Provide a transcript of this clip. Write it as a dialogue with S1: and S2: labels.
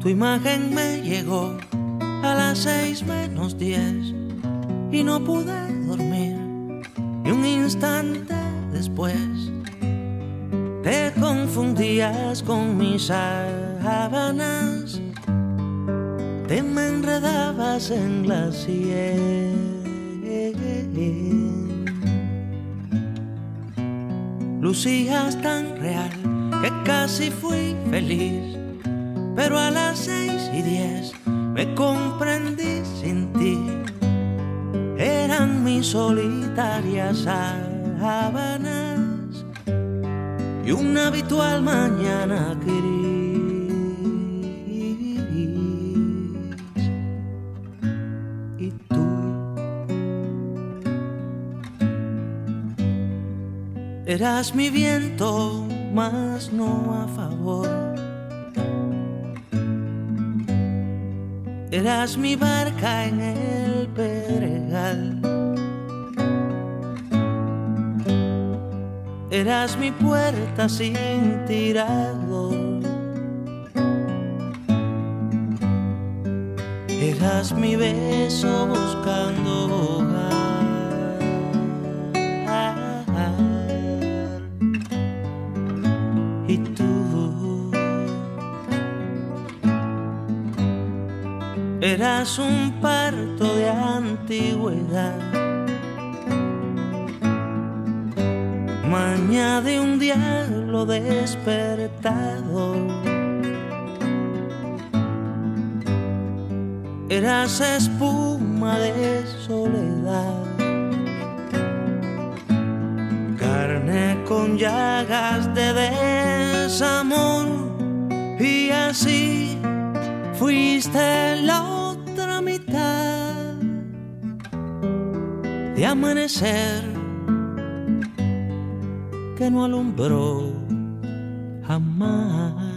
S1: Tu imagen me llegó a las 6:10 y no pude dormir. Y un instante después te confundías con mis sábanas, te me enredabas en la sien. Lucías tan real que casi fui feliz, pero a las 6:10 me comprendí sin ti. Eran mis solitarias sábanas y una habitual mañana gris. Y tú eras mi viento, mas no a favor. Eras mi barca en el pedregal. Eras mi puerta sin tirador. Eras mi beso buscando hogar. Y tú eras un parto de antigüedad, maña de un diablo despertado. Eras espuma de soledad, carne con llagas de desamor. Y así fuiste la otra mitad de amanecer que no alumbró jamás.